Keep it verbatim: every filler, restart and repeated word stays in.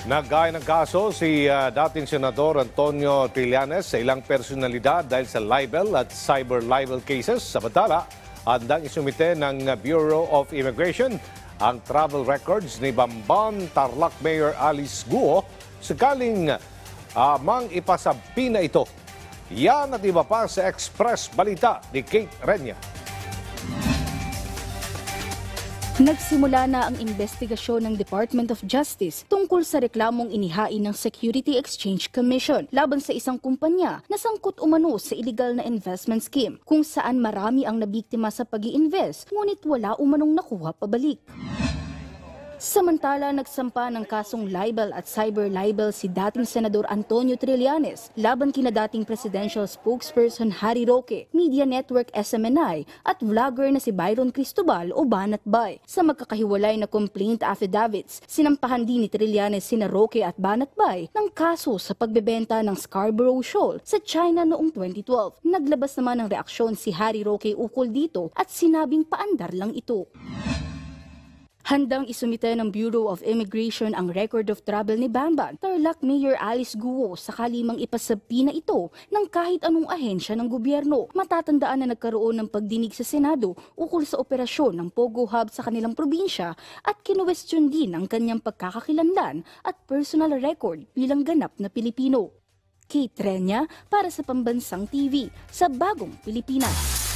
Naggaya ng kaso si uh, dating Senador Antonio Trillanes sa ilang personalidad dahil sa libel at cyber libel cases. Samantala, handang isumite ng Bureau of Immigration ang travel records ni Bamban Tarlac Mayor Alice Guo sakaling uh, mang ipasabi na ito. Yan at iba pa sa Express Balita ni Kate Renya. Nagsimula na ang investigasyon ng Department of Justice tungkol sa reklamong inihain ng Security Exchange Commission laban sa isang kumpanya na sangkot umano sa illegal na investment scheme kung saan marami ang nabiktima sa pag-i-invest ngunit wala umanong nakuha pabalik. Samantala, nagsampa ng kasong libel at cyber libel si dating Senador Antonio Trillanes laban kina dating Presidential Spokesperson Harry Roque, Media Network S M N I at vlogger na si Byron Cristobal o Banatbay. Sa magkakahiwalay na complaint affidavits, sinampahan din ni Trillanes sina Roque at Banatbay ng kaso sa pagbebenta ng Scarborough Shoal sa China noong twenty twelve. Naglabas naman ng reaksyon si Harry Roque ukol dito at sinabing paandar lang ito. Handang isumite ng Bureau of Immigration ang record of travel ni Bamban Tarlac Mayor Alice Guo sakali mang ipasabi na ito ng kahit anong ahensya ng gobyerno. Matatandaan na nagkaroon ng pagdinig sa Senado ukol sa operasyon ng Pogo Hub sa kanilang probinsya at kinuwestiyon din ang kanyang pagkakakilanlan at personal record bilang ganap na Pilipino. Kate Renya para sa Pambansang T V sa Bagong Pilipinas.